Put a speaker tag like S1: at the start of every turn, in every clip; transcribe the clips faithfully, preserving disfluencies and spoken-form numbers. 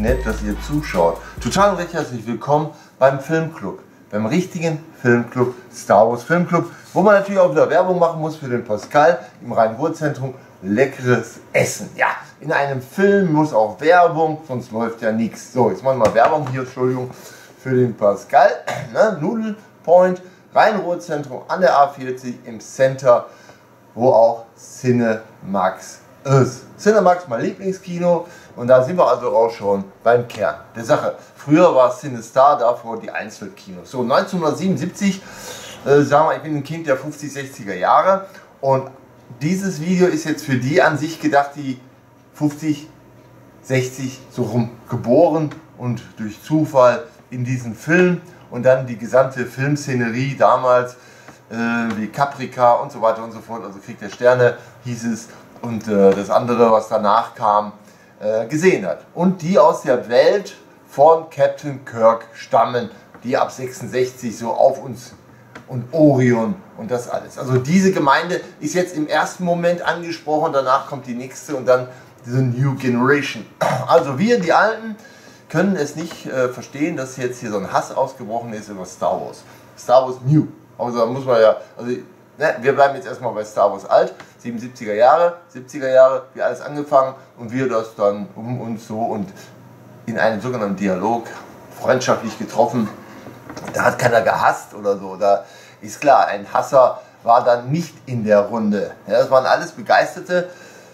S1: nett, dass ihr zuschaut. Total recht herzlich willkommen beim Filmclub. Beim richtigen Filmclub, Star Wars Filmclub, wo man natürlich auch wieder Werbung machen muss für den Pascal im Rhein-Ruhr-Zentrum. Leckeres Essen. Ja, in einem Film muss auch Werbung, sonst läuft ja nichts. So, jetzt machen wir mal Werbung hier, Entschuldigung, für den Pascal. Ne? Nudel Point, Rhein-Ruhr-Zentrum an der A vierzig im Center, wo auch Cinemax ist. Cinemax, mein Lieblingskino, und da sind wir also auch schon beim Kern der Sache. Früher war Cinestar, davor die Einzelkinos. So, neunzehnhundertsiebenundsiebzig, äh, sagen wir, ich bin ein Kind der fünfzig, sechziger Jahre, und dieses Video ist jetzt für die an sich gedacht, die fünfzig, sechzig so rum geboren und durch Zufall in diesen Film und dann die gesamte Filmszenerie damals, äh, wie Caprica und so weiter und so fort, also Krieg der Sterne hieß es, und äh, das andere, was danach kam, äh, gesehen hat. Und die aus der Welt von Captain Kirk stammen, die ab sechsundsechzig so auf uns und Orion und das alles. Also diese Gemeinde ist jetzt im ersten Moment angesprochen, danach kommt die nächste und dann diese New Generation. Also wir, die Alten, können es nicht äh, verstehen, dass jetzt hier so ein Hass ausgebrochen ist über Star Wars. Star Wars New. Also da muss man ja, also ne, wir bleiben jetzt erstmal bei Star Wars alt, siebenundsiebziger Jahre, siebziger Jahre, wie alles angefangen, und wir das dann um uns so und in einem sogenannten Dialog freundschaftlich getroffen. Da hat keiner gehasst oder so. Da ist klar, ein Hasser war dann nicht in der Runde. Ja, das waren alles Begeisterte,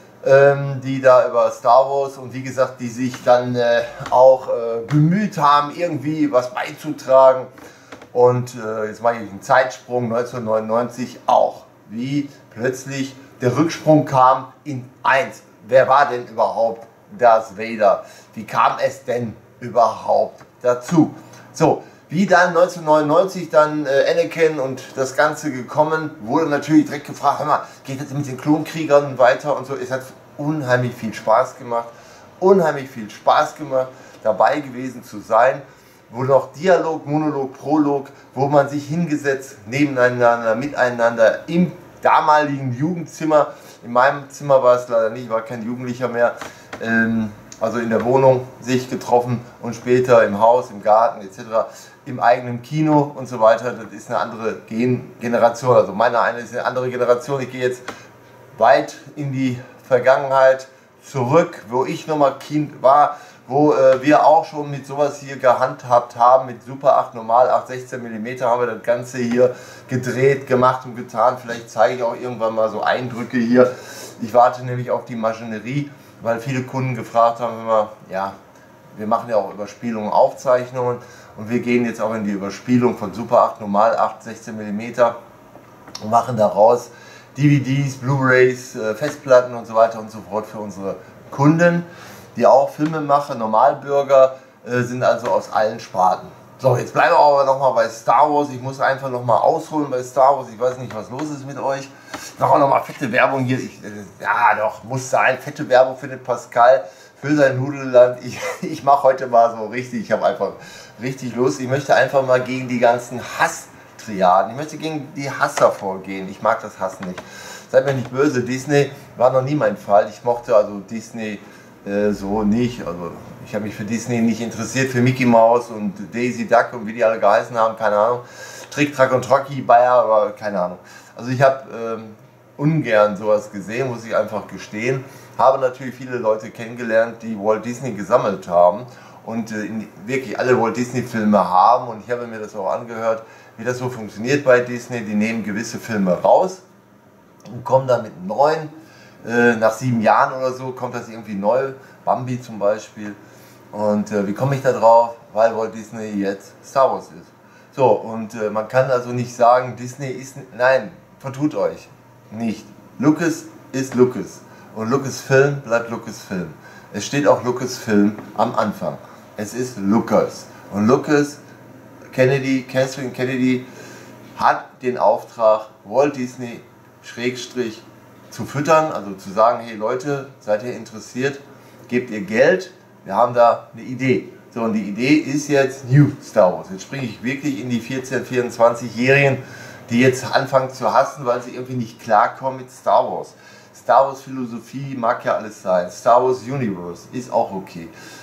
S1: ähm, die da über Star Wars, und wie gesagt, die sich dann äh, auch äh, bemüht haben, irgendwie was beizutragen. Und äh, jetzt mache ich einen Zeitsprung, neunzehnhundertneunundneunzig auch. Wie plötzlich der Rücksprung kam in eins. Wer war denn überhaupt Darth Vader? Wie kam es denn überhaupt dazu? So. Wie dann neunzehnhundertneunundneunzig dann äh, Anakin und das Ganze gekommen, wurde natürlich direkt gefragt, hör mal, geht das mit den Klonkriegern weiter und so. Es hat unheimlich viel Spaß gemacht, unheimlich viel Spaß gemacht, dabei gewesen zu sein, wo noch Dialog, Monolog, Prolog, wo man sich hingesetzt, nebeneinander, miteinander, im damaligen Jugendzimmer, in meinem Zimmer war es leider nicht, ich war kein Jugendlicher mehr, ähm, also in der Wohnung sich getroffen und später im Haus, im Garten et cetera, im eigenen Kino und so weiter. Das ist eine andere Gen Generation, also meine eine ist eine andere Generation. Ich gehe jetzt weit in die Vergangenheit zurück, wo ich nochmal Kind war, wo äh, wir auch schon mit sowas hier gehandhabt haben, mit Super acht Normal acht sechzehn Millimeter haben wir das Ganze hier gedreht, gemacht und getan. Vielleicht zeige ich auch irgendwann mal so Eindrücke hier. Ich warte nämlich auf die Maschinerie, weil viele Kunden gefragt haben, immer, ja, wir machen ja auch Überspielungen, Aufzeichnungen, und wir gehen jetzt auch in die Überspielung von Super acht Normal acht sechzehn Millimeter und machen daraus D V Ds, Blu-rays, äh, Festplatten und so weiter und so fort für unsere Kunden, die auch Filme machen, Normalbürger, äh, sind also aus allen Sparten. So, jetzt bleiben wir aber nochmal bei Star Wars. Ich muss einfach nochmal ausholen bei Star Wars. Ich weiß nicht, was los ist mit euch. Ich mache auch nochmal fette Werbung hier. Ich, äh, ja, doch, muss sein. Fette Werbung für den Pascal, für sein Nudelland. Ich, ich mache heute mal so richtig. Ich habe einfach richtig Lust. Ich möchte einfach mal gegen die ganzen Hass-Triaden, ich möchte gegen die Hasser vorgehen. Ich mag das Hassen nicht. Seid mir nicht böse. Disney war noch nie mein Fall. Ich mochte also Disney äh, so nicht. Also ich habe mich für Disney nicht interessiert, für Mickey Mouse und Daisy Duck und wie die alle geheißen haben, keine Ahnung. Trick, Track und Trocky, Bayer, aber keine Ahnung. Also ich habe ähm, ungern sowas gesehen, muss ich einfach gestehen. Habe natürlich viele Leute kennengelernt, die Walt Disney gesammelt haben und äh, wirklich alle Walt Disney Filme haben, und ich habe mir das auch angehört, wie das so funktioniert bei Disney. Die nehmen gewisse Filme raus und kommen dann mit neuen, äh, nach sieben Jahren oder so kommt das irgendwie neu, Bambi zum Beispiel. Und äh, wie komme ich da drauf? Weil Walt Disney jetzt Star Wars ist. So, und äh, man kann also nicht sagen, Disney ist, nein, vertut euch nicht. Lucas ist Lucas, und Lucasfilm bleibt Lucasfilm. Es steht auch Lucasfilm am Anfang. Es ist Lucas, und Lucas, Kennedy, Kathleen Kennedy hat den Auftrag, Walt Disney Schrägstrich zu füttern, also zu sagen, hey Leute, seid ihr interessiert, gebt ihr Geld, wir haben da eine Idee. So, und die Idee ist jetzt New Star Wars. Jetzt springe ich wirklich in die vierzehn-, vierundzwanzigjährigen, die jetzt anfangen zu hassen, weil sie irgendwie nicht klarkommen mit Star Wars. Star Wars Philosophie mag ja alles sein. Star Wars Universe ist auch okay.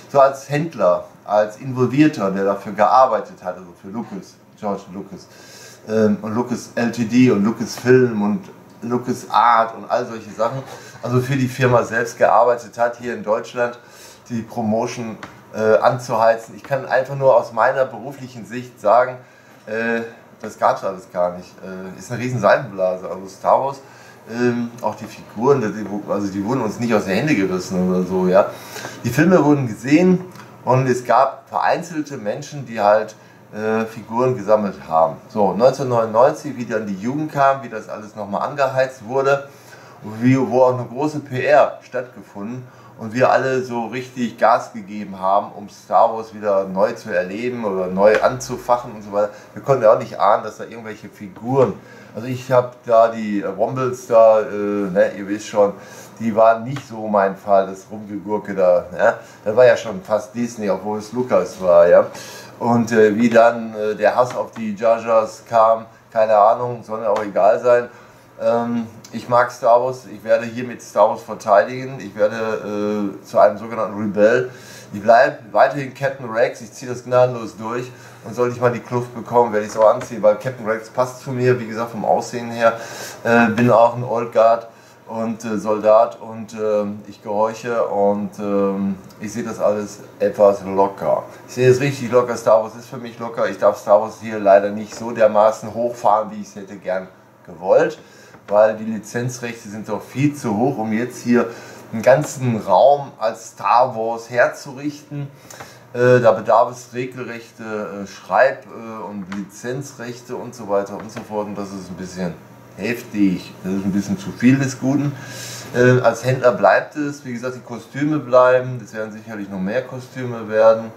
S1: so als Händler, als Involvierter, der dafür gearbeitet hat, also für Lucas, George Lucas ähm, und Lucas L T D und Lucas Film und Lucas Art und all solche Sachen, also für die Firma selbst gearbeitet hat, hier in Deutschland die Promotion äh, anzuheizen. Ich kann einfach nur aus meiner beruflichen Sicht sagen, äh, das gab es alles gar nicht. Äh, ist eine riesen Seifenblase, also Star Wars, ähm, auch die Figuren, die, also die wurden uns nicht aus den Händen gerissen oder so, ja. Die Filme wurden gesehen und es gab vereinzelte Menschen, die halt äh, Figuren gesammelt haben. So, neunzehnhundertneunundneunzig, wie dann die Jugend kam, wie das alles nochmal angeheizt wurde, wie, wo auch eine große P R stattgefunden und wir alle so richtig Gas gegeben haben, um Star Wars wieder neu zu erleben oder neu anzufachen und so weiter. Wir konnten ja auch nicht ahnen, dass da irgendwelche Figuren, also ich habe da die Wombles da, äh, ne, ihr wisst schon, die waren nicht so mein Fall, das Rumgegurke da. Ja? Das war ja schon fast Disney, obwohl es Lucas war. Ja? Und äh, wie dann äh, der Hass auf die Jar Jars kam, keine Ahnung, soll mir auch egal sein. Ähm, ich mag Star Wars, ich werde hier mit Star Wars verteidigen, ich werde äh, zu einem sogenannten Rebell. Ich bleibe weiterhin Captain Rex, ich ziehe das gnadenlos durch und sollte ich mal die Kluft bekommen, werde ich es auch anziehen, weil Captain Rex passt zu mir, wie gesagt vom Aussehen her, äh, bin auch ein Old Guard und äh, Soldat und äh, ich gehorche und äh, ich sehe das alles etwas locker. Ich sehe es richtig locker, Star Wars ist für mich locker, ich darf Star Wars hier leider nicht so dermaßen hochfahren, wie ich es hätte gern gewollt, weil die Lizenzrechte sind doch viel zu hoch, um jetzt hier einen ganzen Raum als Star Wars herzurichten. Äh, da bedarf es regelrechte äh, Schreib- äh, und Lizenzrechte und so weiter und so fort und das ist ein bisschen heftig, das ist ein bisschen zu viel des Guten. Äh, als Händler bleibt es, wie gesagt, die Kostüme bleiben, es werden sicherlich noch mehr Kostüme werden.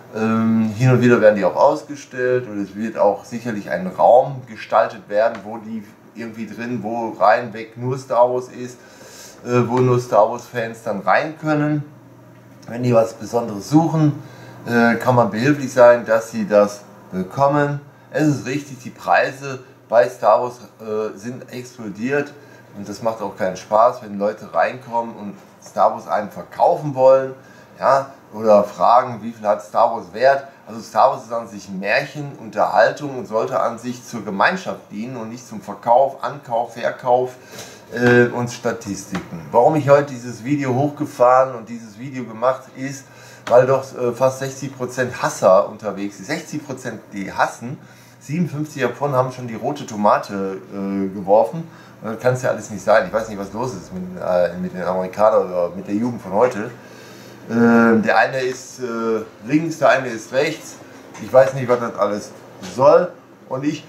S1: Ähm, hin und wieder werden die auch ausgestellt und es wird auch sicherlich ein Raum gestaltet werden, wo die irgendwie drin, wo rein, weg nur Star Wars ist, äh, wo nur Star Wars Fans dann rein können. Wenn die was Besonderes suchen, äh, kann man behilflich sein, dass sie das bekommen. Es ist richtig, die Preise bei Star Wars äh, sind explodiert und das macht auch keinen Spaß, wenn Leute reinkommen und Star Wars einem verkaufen wollen, ja, oder fragen, wie viel hat Star Wars Wert. Also Star Wars ist an sich Märchen, Unterhaltung und sollte an sich zur Gemeinschaft dienen und nicht zum Verkauf, Ankauf, Verkauf äh, und Statistiken. Warum ich heute dieses Video hochgefahren und dieses Video gemacht ist, weil doch äh, fast sechzig Prozent Hasser unterwegs sind. sechzig Prozent die hassen, siebenundfünfzig davon haben schon die rote Tomate äh, geworfen. Und das kann es ja alles nicht sein. Ich weiß nicht, was los ist mit, äh, mit den Amerikanern oder mit der Jugend von heute. Äh, der eine ist äh, links, der eine ist rechts. Ich weiß nicht, was das alles soll. Und ich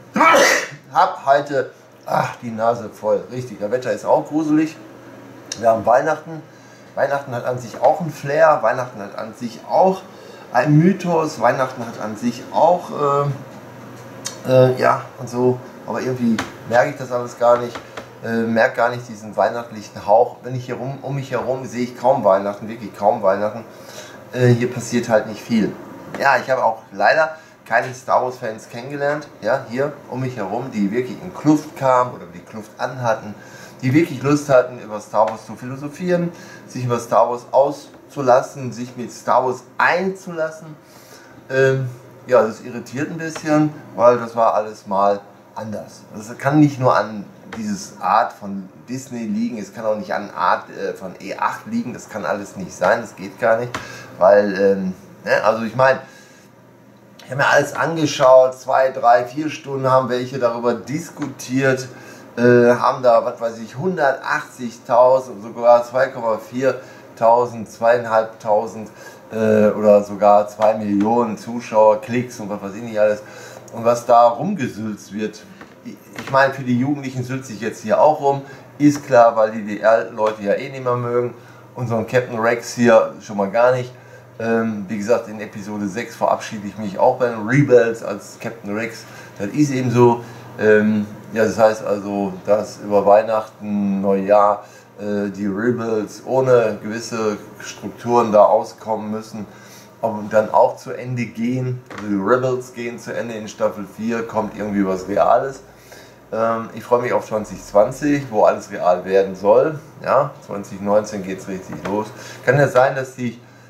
S1: habe heute ach, die Nase voll. Richtig, das Wetter ist auch gruselig. Wir haben Weihnachten. Weihnachten hat an sich auch einen Flair. Weihnachten hat an sich auch einen Mythos. Weihnachten hat an sich auch, äh, äh, ja, und so. Aber irgendwie merke ich das alles gar nicht. Äh, merke gar nicht diesen weihnachtlichen Hauch. Wenn ich hier rum, um mich herum sehe ich kaum Weihnachten, wirklich kaum Weihnachten. Äh, hier passiert halt nicht viel. Ja, ich habe auch leider keine Star Wars Fans kennengelernt, ja, hier um mich herum, die wirklich in Kluft kamen oder die Kluft anhatten, die wirklich Lust hatten, über Star Wars zu philosophieren, sich über Star Wars auszulassen, sich mit Star Wars einzulassen. Ähm, ja, das irritiert ein bisschen, weil das war alles mal anders. Das kann nicht nur an dieses Art von Disney liegen, es kann auch nicht an Art äh, von E acht liegen, das kann alles nicht sein, das geht gar nicht, weil, ähm, ne, also ich meine, ich habe mir alles angeschaut, zwei, drei, vier Stunden haben welche darüber diskutiert, äh, haben da, was weiß ich, hundertachtzigtausend, sogar zwei Komma vier tausend, zweieinhalbtausend äh, oder sogar zwei Millionen Zuschauer, Klicks und was weiß ich nicht alles. Und was da rumgesülzt wird, ich meine, für die Jugendlichen sülzt sich jetzt hier auch rum, ist klar, weil die die Leute ja eh nicht mehr mögen. Und so ein Captain Rex hier schon mal gar nicht. Ähm, wie gesagt, in Episode sechs verabschiede ich mich auch bei den Rebels als Captain Rex. Das ist eben so. Ähm, ja, das heißt also, dass über Weihnachten, Neujahr äh, die Rebels ohne gewisse Strukturen da auskommen müssen und dann auch zu Ende gehen. Also die Rebels gehen zu Ende in Staffel vier, kommt irgendwie was Reales. Ähm, ich freue mich auf zwanzig zwanzig, wo alles real werden soll. Ja, zwanzig neunzehn geht es richtig los. Kann ja sein, dass die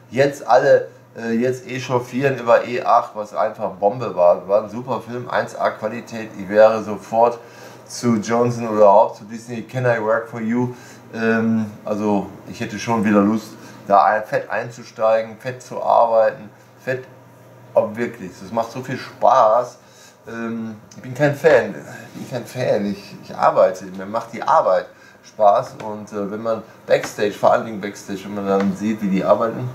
S1: jetzt alle äh, jetzt echauffieren über E acht, was einfach Bombe war. War ein super Film, eins A Qualität. Ich wäre sofort zu Johnson oder auch zu Disney, Can I Work For You? Ähm, also ich hätte schon wieder Lust, da ein, fett einzusteigen, fett zu arbeiten, fett, aber wirklich, das macht so viel Spaß. Ähm, ich bin kein Fan, ich bin kein Fan, ich, ich arbeite, mir macht die Arbeit Spaß und äh, wenn man Backstage, vor allen Dingen Backstage, wenn man dann sieht, wie die arbeiten,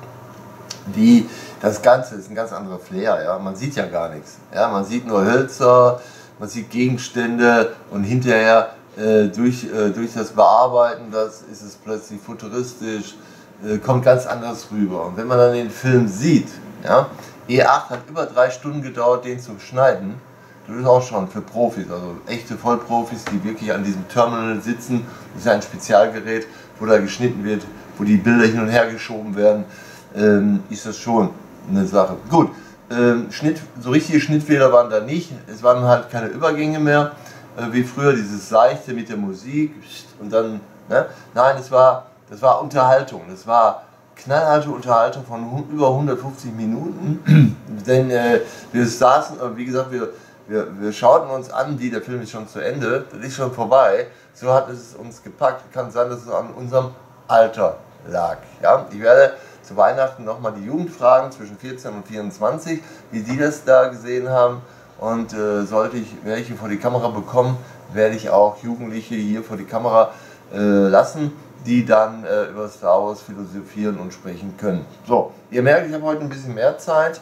S1: die, das Ganze ist ein ganz anderer Flair, ja? Man sieht ja gar nichts, ja? Man sieht nur Hölzer, man sieht Gegenstände und hinterher äh, durch, äh, durch das Bearbeiten, das ist es plötzlich futuristisch, äh, kommt ganz anders rüber. Und wenn man dann den Film sieht, ja, E acht hat über drei Stunden gedauert, den zu schneiden, das ist auch schon für Profis, also echte Vollprofis, die wirklich an diesem Terminal sitzen, das ist ein Spezialgerät, wo da geschnitten wird, wo die Bilder hin und her geschoben werden, ähm, ist das schon eine Sache. Gut. Ähm, Schnitt, so richtige Schnittfehler waren da nicht, es waren halt keine Übergänge mehr, äh, wie früher, dieses Seichte mit der Musik und dann, ne? Nein, es war, das war Unterhaltung, das war knallharte Unterhaltung von über hundertfünfzig Minuten, denn äh, wir saßen, äh, wie gesagt, wir, wir, wir schauten uns an, wie der Film ist schon zu Ende, das ist schon vorbei, so hat es uns gepackt, kann sein, dass es an unserem Alter lag, ja, ich werde zu Weihnachten nochmal die Jugend fragen, zwischen vierzehn und vierundzwanzig, wie die das da gesehen haben. Und äh, sollte ich welche vor die Kamera bekommen, werde ich auch Jugendliche hier vor die Kamera äh, lassen, die dann äh, über Star Wars philosophieren und sprechen können. So, ihr merkt, ich habe heute ein bisschen mehr Zeit.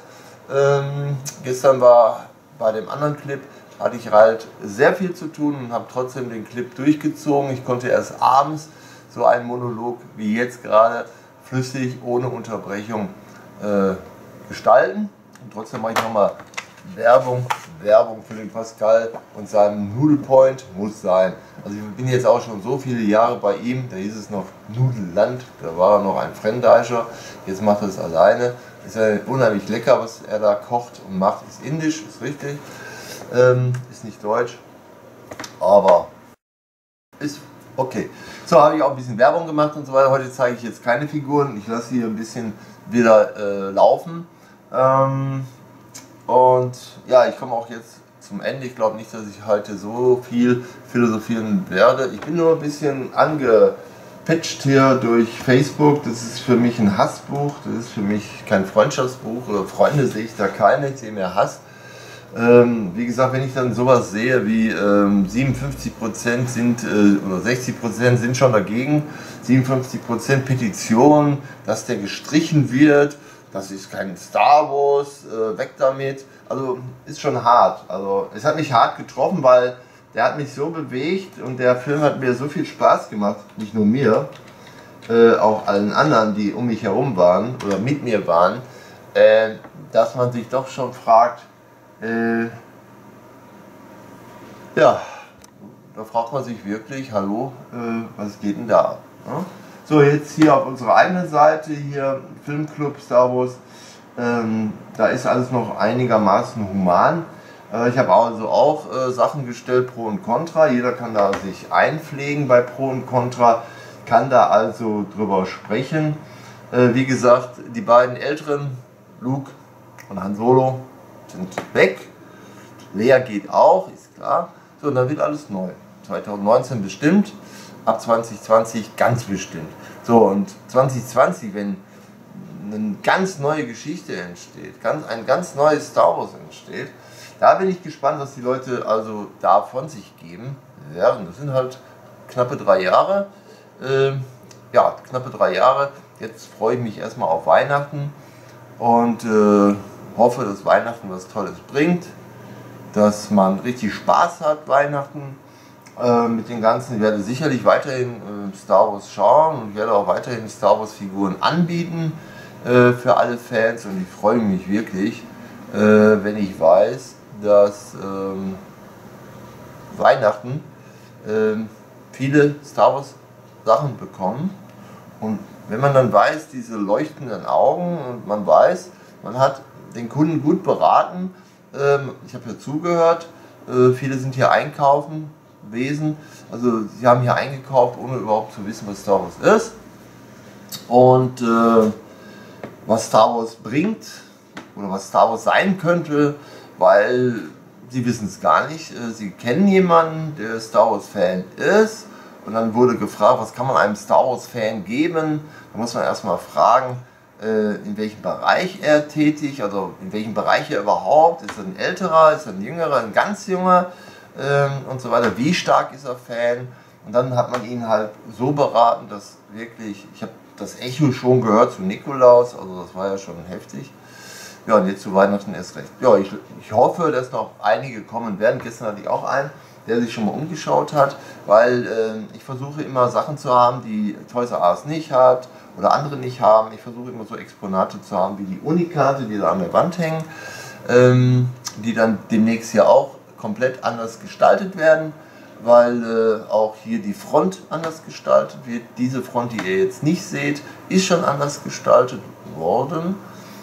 S1: Ähm, gestern war bei dem anderen Clip, hatte ich halt sehr viel zu tun und habe trotzdem den Clip durchgezogen. Ich konnte erst abends so einen Monolog wie jetzt gerade flüssig, ohne Unterbrechung äh, gestalten. Und trotzdem mache ich nochmal Werbung, Werbung für den Pascal und seinem Nudelpoint muss sein. Also ich bin jetzt auch schon so viele Jahre bei ihm, da hieß es noch Nudelland, da war er noch ein Fremdeicher, jetzt macht er es alleine. Ist ja unheimlich lecker, was er da kocht und macht, ist indisch, ist richtig, ähm, ist nicht deutsch, aber ist okay. So, habe ich auch ein bisschen Werbung gemacht und so weiter. Heute zeige ich jetzt keine Figuren. Ich lasse hier ein bisschen wieder äh, laufen. Ähm, und ja, ich komme auch jetzt zum Ende. Ich glaube nicht, dass ich heute so viel philosophieren werde. Ich bin nur ein bisschen angepitcht hier durch Facebook. Das ist für mich ein Hassbuch. Das ist für mich kein Freundschaftsbuch. Oder Freunde sehe ich da keine. Ich sehe mehr Hass. Ähm, wie gesagt, wenn ich dann sowas sehe wie ähm, siebenundfünfzig Prozent sind äh, oder sechzig Prozent sind schon dagegen, siebenundfünfzig Prozent Petition, dass der gestrichen wird, das ist kein Star Wars, äh, weg damit, also ist schon hart. Also es hat mich hart getroffen, weil der hat mich so bewegt und der Film hat mir so viel Spaß gemacht, nicht nur mir, äh, auch allen anderen, die um mich herum waren oder mit mir waren, äh, dass man sich doch schon fragt, Äh, ja, da fragt man sich wirklich, hallo, äh, was geht denn da? Ja? So, jetzt hier auf unserer eigenen Seite, hier Filmclub Star Wars, ähm, da ist alles noch einigermaßen human. Äh, ich habe also auch äh, Sachen gestellt, Pro und Contra, jeder kann da sich einpflegen bei Pro und Contra, kann da also drüber sprechen. Äh, wie gesagt, die beiden Älteren, Luke und Han Solo, sind weg. Lea geht auch, ist klar. So, und dann wird alles neu. zwanzig neunzehn bestimmt, ab zwanzig zwanzig ganz bestimmt. So, und zwanzig zwanzig, wenn eine ganz neue Geschichte entsteht, ganz, ein ganz neues Star Wars entsteht, da bin ich gespannt, was die Leute also da von sich geben werden. Das sind halt knappe drei Jahre. Ähm, ja, knappe drei Jahre. Jetzt freue ich mich erstmal auf Weihnachten und äh, hoffe, dass Weihnachten was Tolles bringt, dass man richtig Spaß hat Weihnachten äh, mit den ganzen. Ich werde sicherlich weiterhin äh, Star Wars schauen und werde auch weiterhin Star Wars Figuren anbieten äh, für alle Fans und ich freue mich wirklich, äh, wenn ich weiß, dass ähm, Weihnachten äh, viele Star Wars Sachen bekommen und wenn man dann weiß, diese leuchtenden Augen und man weiß, man hat den Kunden gut beraten. Ähm, ich habe ja zugehört, äh, viele sind hier einkaufen, Wesen, also sie haben hier eingekauft, ohne überhaupt zu wissen, was Star Wars ist. Und äh, was Star Wars bringt oder was Star Wars sein könnte, weil sie wissen es gar nicht. Sie kennen jemanden, der Star Wars Fan ist, und dann wurde gefragt, was kann man einem Star Wars Fan geben? Da muss man erstmal fragen, in welchem Bereich er tätig, also in welchem Bereich er überhaupt, ist er ein älterer, ist er ein jüngerer, ein ganz junger ähm, und so weiter, wie stark ist er Fan, und dann hat man ihn halt so beraten, dass wirklich, ich habe das Echo schon gehört zu Nikolaus, also das war ja schon heftig, ja, und jetzt zu Weihnachten erst recht. Ja, ich, ich hoffe, dass noch einige kommen werden. Gestern hatte ich auch einen, der sich schon mal umgeschaut hat, weil äh, ich versuche immer Sachen zu haben, die Toys R Us nicht hat, oder andere nicht haben. Ich versuche immer so Exponate zu haben wie die Unikarte, die da an der Wand hängen, ähm, die dann demnächst hier auch komplett anders gestaltet werden, weil äh, auch hier die Front anders gestaltet wird. Diese Front, die ihr jetzt nicht seht, ist schon anders gestaltet worden.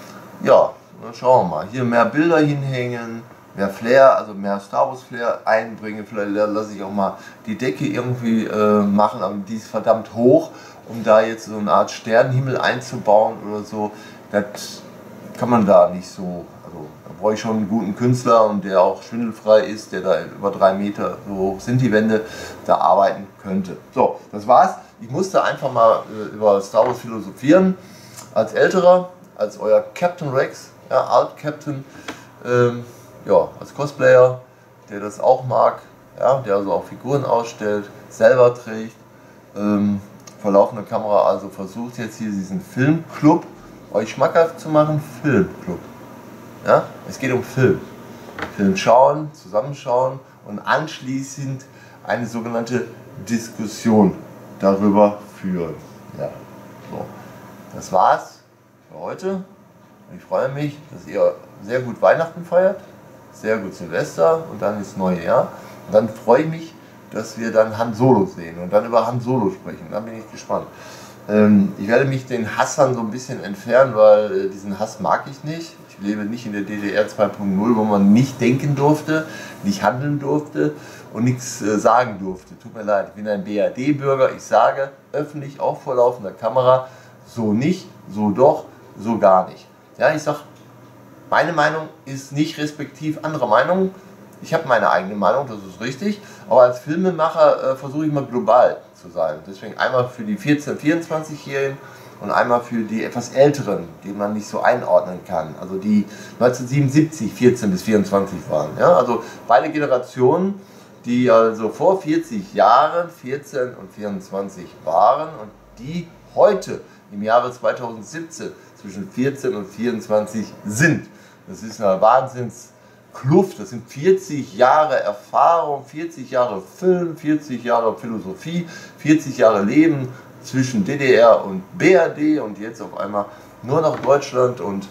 S1: Ja, dann schauen wir mal. Hier mehr Bilder hinhängen, mehr Flair, also mehr Star Wars Flair einbringen. Vielleicht lasse ich auch mal die Decke irgendwie äh, machen, aber die ist verdammt hoch, um da jetzt so eine Art Sternenhimmel einzubauen oder so. Das kann man da nicht so, also da brauche ich schon einen guten Künstler, und der auch schwindelfrei ist, der da über drei Meter, so hoch sind die Wände, da arbeiten könnte. So, das war's. Ich musste einfach mal äh, über Star Wars philosophieren, als Älterer, als euer Captain Rex, ja, Alt Captain, ähm, ja, als Cosplayer, der das auch mag, ja, der also auch Figuren ausstellt, selber trägt, ähm, vor laufender Kamera, also versucht jetzt hier diesen Filmclub euch schmackhaft zu machen. Filmclub. Ja? Es geht um Film. Film schauen, zusammenschauen und anschließend eine sogenannte Diskussion darüber führen. Ja. So. Das war's für heute. Ich freue mich, dass ihr sehr gut Weihnachten feiert, sehr gut Silvester und dann ist Neujahr. Und dann freue ich mich, dass wir dann Han Solo sehen und dann über Han Solo sprechen. Da bin ich gespannt. Ähm, ich werde mich den Hassern so ein bisschen entfernen, weil äh, diesen Hass mag ich nicht. Ich lebe nicht in der D D R zwei punkt null, wo man nicht denken durfte, nicht handeln durfte und nichts äh, sagen durfte. Tut mir leid, ich bin ein B R D-Bürger. Ich sage öffentlich, auch vor laufender Kamera, so nicht, so doch, so gar nicht. Ja, ich sage, meine Meinung ist nicht respektiv anderer Meinungen. Ich habe meine eigene Meinung, das ist richtig, aber als Filmemacher äh, versuche ich mal global zu sein. Deswegen einmal für die vierzehn-, vierundzwanzigjährigen und einmal für die etwas Älteren, die man nicht so einordnen kann. Also die neunzehnhundertsiebenundsiebzig vierzehn bis vierundzwanzig waren. Ja? Also beide Generationen, die also vor vierzig Jahren vierzehn und vierundzwanzig waren und die heute im Jahre zweitausendsiebzehn zwischen vierzehn und vierundzwanzig sind. Das ist eine Wahnsinns Kluft, das sind vierzig Jahre Erfahrung, vierzig Jahre Film, vierzig Jahre Philosophie, vierzig Jahre Leben zwischen D D R und B R D und jetzt auf einmal nur noch Deutschland und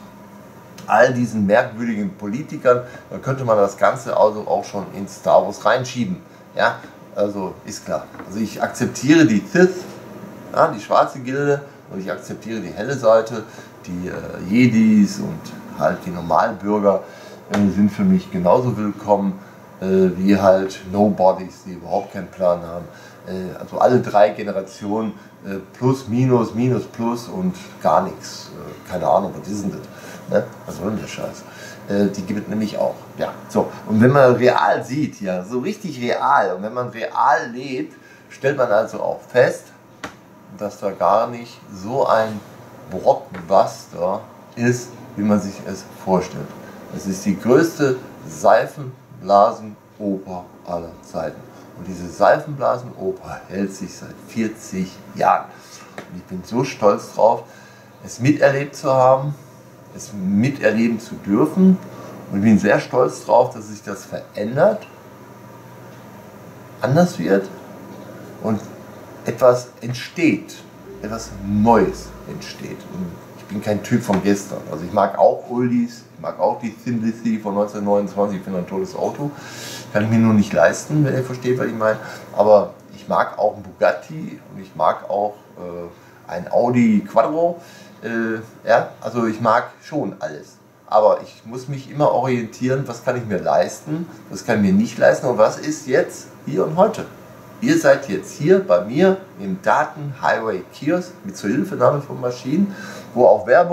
S1: all diesen merkwürdigen Politikern. Da könnte man das Ganze also auch schon in Star Wars reinschieben. Ja, also ist klar. Also ich akzeptiere die Sith, ja, die schwarze Gilde, und ich akzeptiere die helle Seite, die äh, Jedis und halt die Normalbürger sind für mich genauso willkommen äh, wie halt Nobodies, die überhaupt keinen Plan haben. Äh, also alle drei Generationen, äh, plus, minus, minus, plus und gar nichts. Äh, keine Ahnung, was ist denn das? Ne? Was soll denn der Scheiß? Äh, die gibt es nämlich auch. Ja, so. Und wenn man real sieht, ja, so richtig real, und wenn man real lebt, stellt man also auch fest, dass da gar nicht so ein Blockbuster ist, wie man sich es vorstellt. Es ist die größte Seifenblasenoper aller Zeiten. Und diese Seifenblasenoper hält sich seit vierzig Jahren. Und ich bin so stolz drauf, es miterlebt zu haben, es miterleben zu dürfen. Und ich bin sehr stolz drauf, dass sich das verändert, anders wird und etwas entsteht, etwas Neues entsteht. Und ich bin kein Typ von gestern. Also ich mag auch Oldies, ich mag auch die Thin Lizzy von neunzehnhundertneunundzwanzig, ich finde ein tolles Auto. Kann ich mir nur nicht leisten, wenn ihr versteht, was ich meine. Aber ich mag auch einen Bugatti und ich mag auch äh, ein Audi Quattro. Äh, ja, also ich mag schon alles. Aber ich muss mich immer orientieren, was kann ich mir leisten, was kann ich mir nicht leisten und was ist jetzt, hier und heute. Ihr seid jetzt hier bei mir im Daten Highway Kiosk mit Zuhilfenahme von Maschinen, wo auch Werbung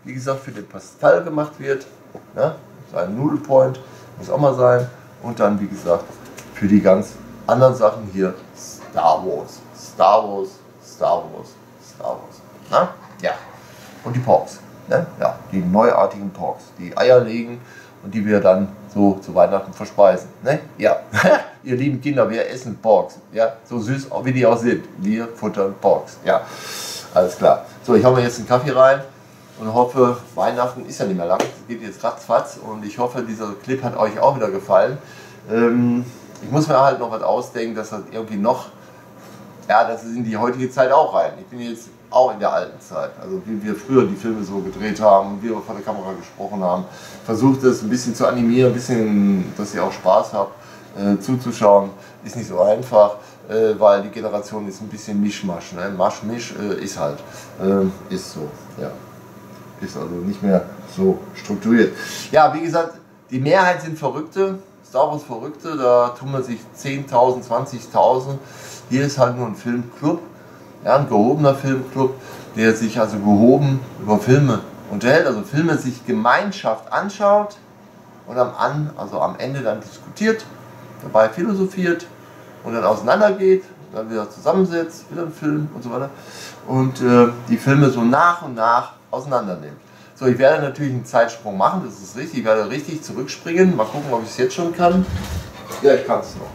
S1: wie gesagt, für den Pascal gemacht wird. Ne? Sein Noodle Point muss auch mal sein. Und dann, wie gesagt, für die ganz anderen Sachen hier Star Wars. Star Wars, Star Wars, Star Wars. Na? Ja. Und die Porks. Ne? Ja, die neuartigen Porks, die Eier legen und die wir dann so zu Weihnachten verspeisen. Ne? Ja, ihr lieben Kinder, wir essen Porks. Ja, so süß wie die auch sind. Wir futtern Porks. Ja, alles klar. So, ich hau mir jetzt einen Kaffee rein und hoffe, Weihnachten ist ja nicht mehr lang. Es geht jetzt ratzfatz und ich hoffe, dieser Clip hat euch auch wieder gefallen. Ähm, ich muss mir halt noch was ausdenken, dass das irgendwie noch, ja, das ist in die heutige Zeit auch rein. Ich bin jetzt auch in der alten Zeit, also wie wir früher die Filme so gedreht haben, wie wir vor der Kamera gesprochen haben, versucht es ein bisschen zu animieren, ein bisschen, dass ihr auch Spaß habt, äh, zuzuschauen, ist nicht so einfach, äh, weil die Generation ist ein bisschen Mischmasch, ne? Masch, Misch äh, ist halt, äh, ist so, ja, ist also nicht mehr so strukturiert. Ja, wie gesagt, die Mehrheit sind Verrückte, Star Wars Verrückte, da tun man sich zehntausend, zwanzigtausend, hier ist halt nur ein Filmclub. Ja, ein gehobener Filmclub, der sich also gehoben über Filme unterhält, also Filme sich Gemeinschaft anschaut und am, an, also am Ende dann diskutiert, dabei philosophiert und dann auseinandergeht, dann wieder zusammensetzt, wieder ein Film und so weiter und äh, die Filme so nach und nach auseinander nimmt. So, ich werde natürlich einen Zeitsprung machen, das ist richtig, ich werde richtig zurückspringen, mal gucken, ob ich es jetzt schon kann. Ja, ich kann es noch.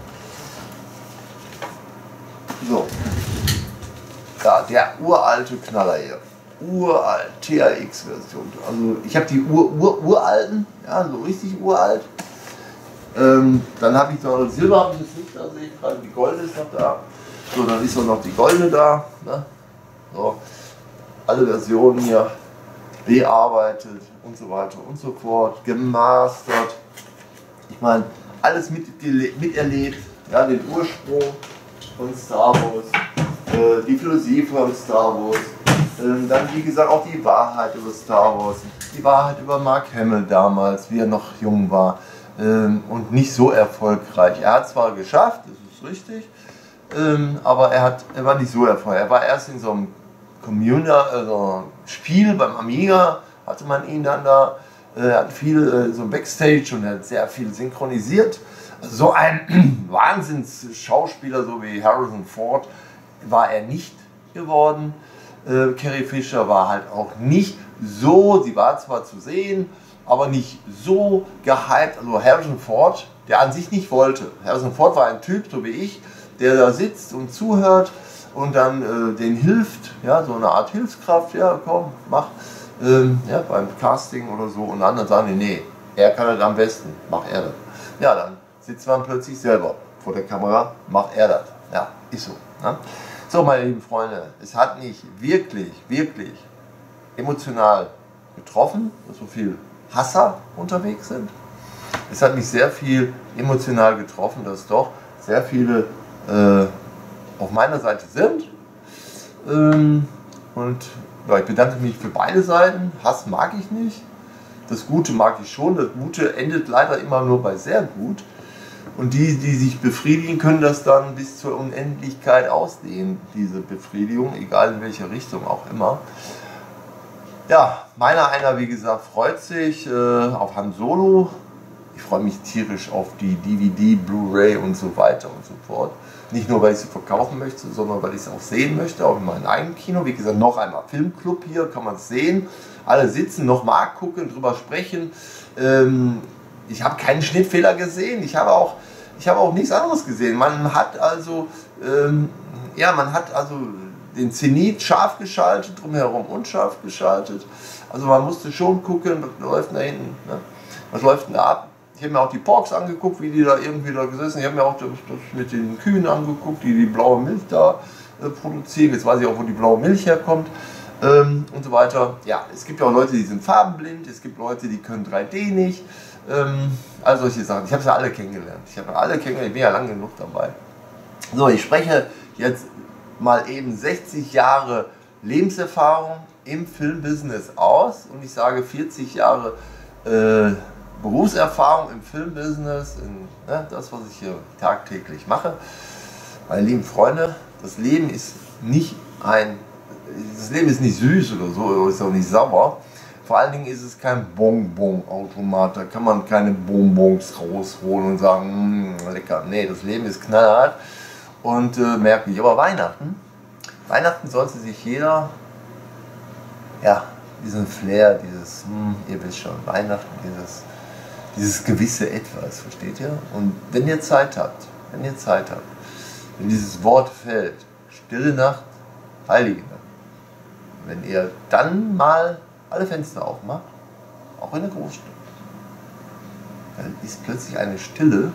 S1: So. Ja, der uralte Knaller hier. Uralt, T R X-Version. Also ich habe die Ur, Ur, uralten, ja, so richtig uralt. Ähm, dann habe ich noch Silber, habe ich jetzt nicht da, sehe ich gerade, die goldene ist noch da. So, dann ist auch noch die goldene da. Ne? So, alle Versionen hier bearbeitet und so weiter und so fort, gemastert. Ich meine, alles mit, miterlebt, ja, den Ursprung von Star Wars. Die Philosophie von Star Wars, dann wie gesagt auch die Wahrheit über Star Wars, die Wahrheit über Mark Hamill damals, wie er noch jung war und nicht so erfolgreich. Er hat zwar geschafft, das ist richtig, aber er, hat, er war nicht so erfolgreich. Er war erst in so einem Community, also Spiel beim Amiga, hatte man ihn dann da, er hat viel so Backstage und er hat sehr viel synchronisiert. So ein Wahnsinns-Schauspieler, so wie Harrison Ford, war er nicht geworden. Äh, Carrie Fisher war halt auch nicht so, sie war zwar zu sehen, aber nicht so gehypt. Also Harrison Ford, der an sich nicht wollte. Harrison Ford war ein Typ, so wie ich, der da sitzt und zuhört und dann äh, denen hilft, ja, so eine Art Hilfskraft, ja komm, mach, ähm, ja, beim Casting oder so und anderen sagen die, nee, er kann das am besten, mach er das. Ja, dann sitzt man plötzlich selber vor der Kamera, macht er das. Ja, ist so. Ne? So, meine lieben Freunde, es hat mich wirklich, wirklich emotional getroffen, dass so viele Hasser unterwegs sind. Es hat mich sehr viel emotional getroffen, dass doch sehr viele äh, auf meiner Seite sind. Ähm, und ja, ich bedanke mich für beide Seiten. Hass mag ich nicht. Das Gute mag ich schon. Das Gute endet leider immer nur bei sehr gut. Und die, die sich befriedigen, können das dann bis zur Unendlichkeit ausdehnen, diese Befriedigung, egal in welche Richtung auch immer. Ja, meiner einer, wie gesagt, freut sich äh, auf Han Solo. Ich freue mich tierisch auf die D V D, Blu-ray und so weiter und so fort. Nicht nur, weil ich sie verkaufen möchte, sondern weil ich es auch sehen möchte, auch in meinem eigenen Kino. Wie gesagt, noch einmal Filmclub hier, kann man es sehen. Alle sitzen, nochmal gucken, drüber sprechen. Ähm, Ich habe keinen Schnittfehler gesehen, ich habe auch, ich habe auch nichts anderes gesehen. Man hat also, ähm, ja, man hat also den Zenit scharf geschaltet, drumherum unscharf geschaltet. Also man musste schon gucken, was läuft da hinten, ne? Was läuft denn da ab. Ich habe mir auch die Porks angeguckt, wie die da irgendwie da gesessen. Ich habe mir auch das, das mit den Kühen angeguckt, die die blaue Milch da äh, produzieren. Jetzt weiß ich auch, wo die blaue Milch herkommt. Ähm, und so weiter. Ja, es gibt ja auch Leute, die sind farbenblind, es gibt Leute, die können drei D nicht. Ähm, all solche Sachen. Ich habe sie alle kennengelernt. Ich habe alle kennengelernt, ich bin ja lang genug dabei. So, ich spreche jetzt mal eben sechzig Jahre Lebenserfahrung im Filmbusiness aus und ich sage vierzig Jahre äh, Berufserfahrung im Filmbusiness, in ne, das, was ich hier tagtäglich mache. Meine lieben Freunde, das Leben ist nicht ein, das Leben ist nicht süß oder so, oder ist auch nicht sauer. vor allen Dingen ist es kein Bonbon-Automat, da kann man keine Bonbons rausholen und sagen, mmm, lecker. Nee, das Leben ist knallhart und äh, merklich. Aber Weihnachten, Weihnachten sollte sich jeder, ja, diesen Flair, dieses, hm, ihr wisst schon, Weihnachten, dieses, dieses gewisse Etwas, versteht ihr? Und wenn ihr Zeit habt, wenn ihr Zeit habt, wenn dieses Wort fällt, stille Nacht, heilige Nacht, wenn ihr dann mal alle Fenster aufmacht, auch in der Großstadt, dann ist plötzlich eine Stille.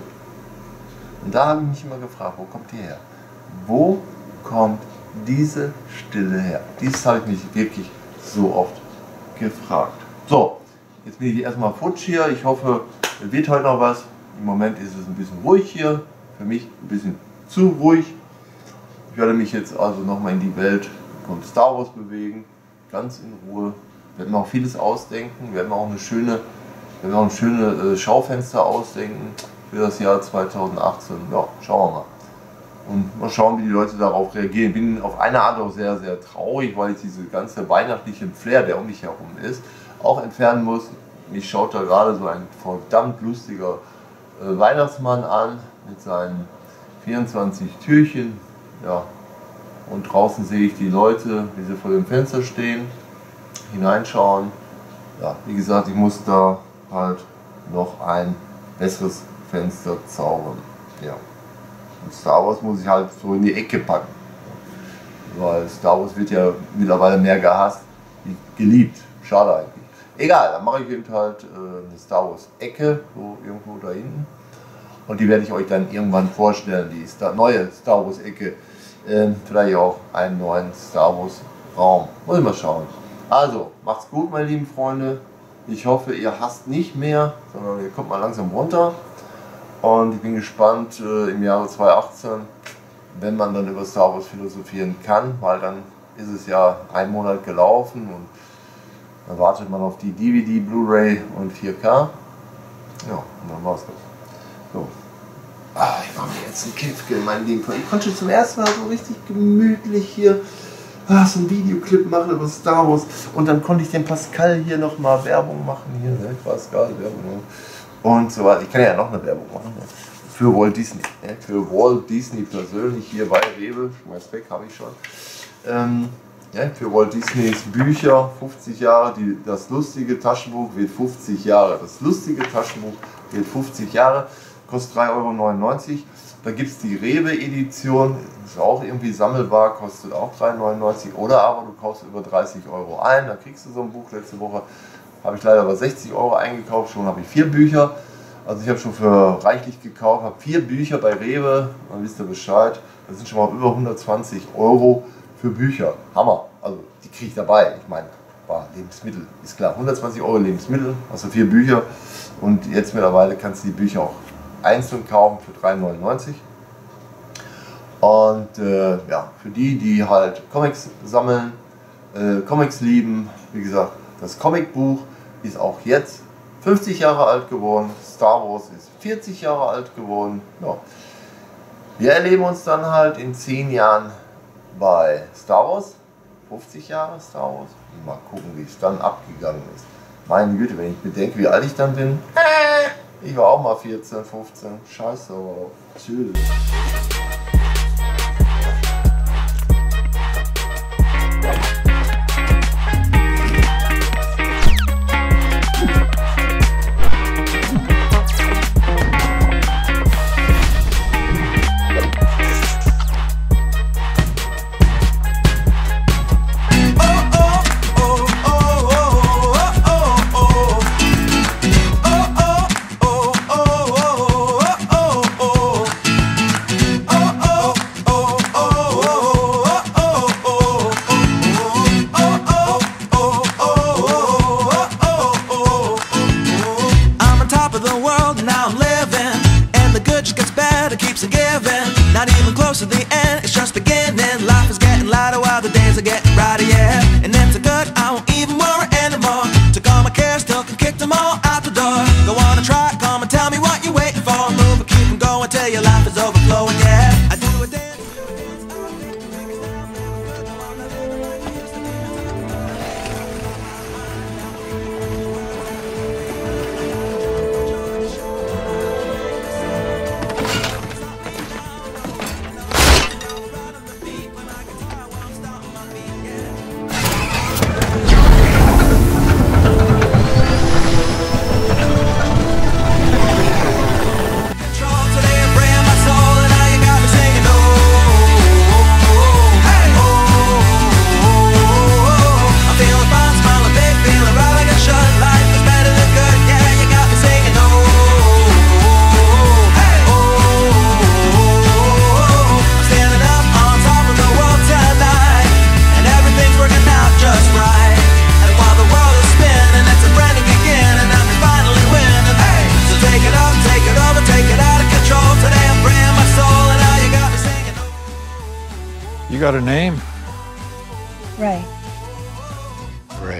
S1: Und da habe ich mich immer gefragt, wo kommt die her? Wo kommt diese Stille her? Dies habe ich mich wirklich so oft gefragt. So, jetzt bin ich erstmal futsch hier. Ich hoffe, es wird heute noch was. Im Moment ist es ein bisschen ruhig hier. Für mich ein bisschen zu ruhig. Ich werde mich jetzt also nochmal in die Welt von Star Wars bewegen. Ganz in Ruhe. Wir werden auch vieles ausdenken. Wir werden auch eine schöne, wir werden auch ein schöne äh, Schaufenster ausdenken für das Jahr zweitausendachtzehn. Ja, schauen wir mal. Und mal schauen, wie die Leute darauf reagieren. Ich bin auf eine Art auch sehr, sehr traurig, weil ich diese ganze weihnachtliche Flair, der um mich herum ist, auch entfernen muss. Mich schaut da gerade so ein verdammt lustiger äh, Weihnachtsmann an mit seinen vierundzwanzig Türchen. Ja. Und draußen sehe ich die Leute, wie sie vor dem Fenster stehen, hineinschauen. Ja, wie gesagt, ich muss da halt noch ein besseres Fenster zaubern. Ja. Und Star Wars muss ich halt so in die Ecke packen. Weil Star Wars wird ja mittlerweile mehr gehasst wie geliebt. Schade eigentlich. Egal, dann mache ich eben halt äh, eine Star Wars Ecke, so irgendwo da hinten. Und die werde ich euch dann irgendwann vorstellen, die Star neue Star Wars Ecke. Äh, vielleicht auch einen neuen Star Wars Raum. Muss ich mal schauen. Also, macht's gut, meine lieben Freunde. Ich hoffe, ihr hasst nicht mehr, sondern ihr kommt mal langsam runter. Und ich bin gespannt äh, im Jahre zweitausendachtzehn, wenn man dann über Star Wars philosophieren kann, weil dann ist es ja ein Monat gelaufen und dann wartet man auf die D V D, Blu-ray und vier K. Ja, und dann war's das. So. Ah, ich mache mir jetzt ein Käfchen, mein lieben Freund. Ich konnte zum ersten Mal so richtig gemütlich hier ah, so einen Videoclip machen über Star Wars und dann konnte ich dem Pascal hier nochmal Werbung machen. Hier, ne? Pascal, Werbung. Und so weiter. Ich kann ja noch eine Werbung machen. Ne? Für Walt Disney. Ne? Für Walt Disney persönlich hier bei Rewe. Schmeiß weg, habe ich schon. Ähm, ja, für Walt Disneys Bücher, fünfzig Jahre. Die, das lustige Taschenbuch wird fünfzig Jahre. Das lustige Taschenbuch wird fünfzig Jahre. Kostet drei Euro neunundneunzig. Da gibt es die Rewe-Edition. Ist auch irgendwie sammelbar. Kostet auch drei Euro neunundneunzig. Oder aber du kaufst über dreißig Euro ein. Da kriegst du so ein Buch. Letzte Woche habe ich leider aber sechzig Euro eingekauft. Schon habe ich vier Bücher. Also ich habe schon für reichlich gekauft. Habe vier Bücher bei Rewe. Dann wisst ihr Bescheid. Das sind schon mal über hundertzwanzig Euro für Bücher. Hammer. Also die kriege ich dabei. Ich meine, war Lebensmittel. Ist klar. hundertzwanzig Euro Lebensmittel. Also vier Bücher. Und jetzt mittlerweile kannst du die Bücher auch einzeln kaufen für drei Euro neunundneunzig. Und äh, ja, für die, die halt Comics sammeln, äh, Comics lieben, wie gesagt, das Comicbuch ist auch jetzt fünfzig Jahre alt geworden, Star Wars ist vierzig Jahre alt geworden. Ja. Wir erleben uns dann halt in zehn Jahren bei Star Wars, fünfzig Jahre Star Wars. Mal gucken, wie es dann abgegangen ist. Meine Güte, wenn ich bedenke, wie alt ich dann bin. Ich war auch mal vierzehn, fünfzehn. Scheiße, aber tschüss.
S2: Oh You got a name?
S3: Ray.
S2: Ray.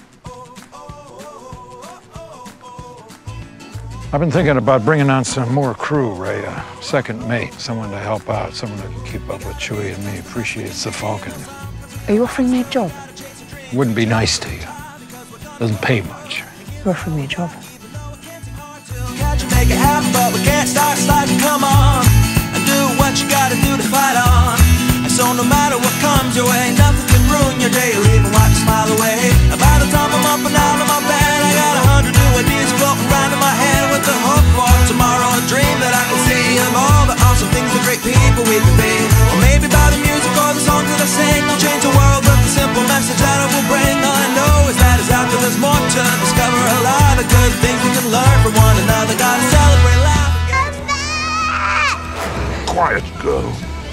S2: I've been thinking about bringing on some more crew, Ray. A second mate, someone to help out, someone that can keep up with Chewie and me, appreciates the Falcon.
S3: Are you offering me a job?
S2: Wouldn't be nice to you. Doesn't pay much.
S3: You're offering me a job.
S4: Make it happen, but we can't start sliding. Come on, and do what you gotta do to fight on. And so no matter what comes your way, nothing can ruin your day or even wipe a smile away. And by the time I'm up and out of my bed, I got a hundred new ideas floating around in my head with the hope for tomorrow, a dream that I can see of all the awesome things the great people we can be. Or maybe by the music or the songs that I sing, I'll change the world with the simple message that I will bring. All I know is that it's out there, there's more to discover, a lot of good things we can learn from one another. Gotta celebrate, laugh, and get...
S2: Quiet, girl.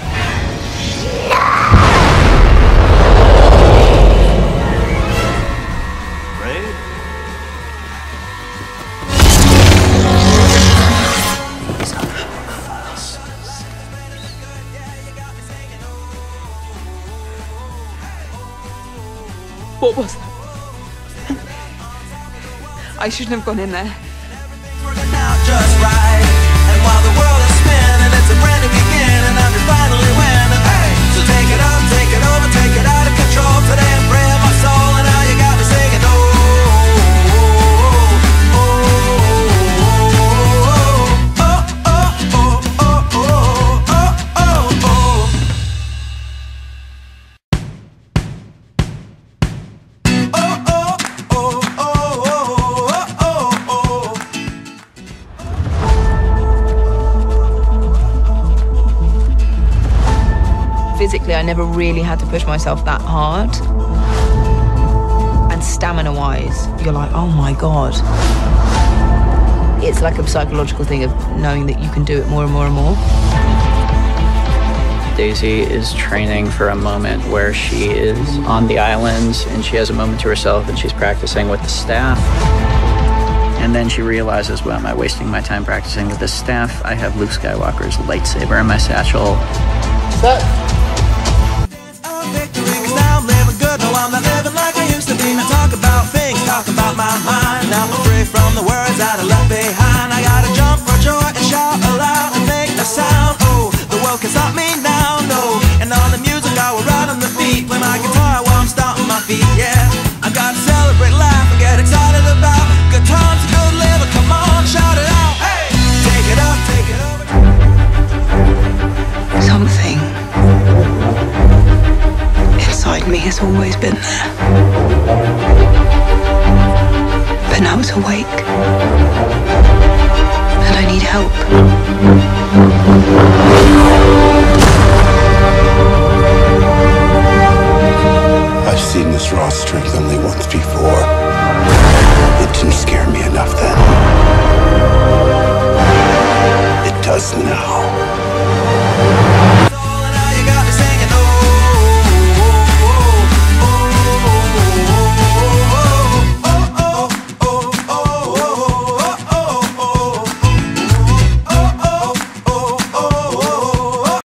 S5: What was that? I shouldn't have gone in there.
S4: Working out just right, and while the world is spinning, it's a brand new beginning, and we finally winning. Hey, so take it up, take it over, take it out of control today and pray in my soul, and now you got me singing. Oh, oh, oh, oh, oh, oh, oh, oh, oh.
S3: Physically, I never really had to push myself that hard. And stamina-wise, you're like, oh my God. It's like a psychological thing of knowing that you can do it more and more and more.
S6: Daisy is training for a moment where she is on the islands and she has a moment to herself and she's practicing with the staff. And then she realizes, well, am I wasting my time practicing with this staff? I have Luke Skywalker's lightsaber in my satchel.
S1: Set.
S4: Talk about things, talk about my mind. Now I'm free from the words that I left behind. I gotta jump for joy and shout aloud and make a sound. Oh, the world can stop me now, no. And on the music I will ride on the beat, play my guitar while I'm stomping my feet. Yeah, I gotta celebrate life and get excited about good times and good living. Come on, shout it out. Hey, take it up, take it over.
S3: Something inside me has always been there. But now it's awake. And I need help.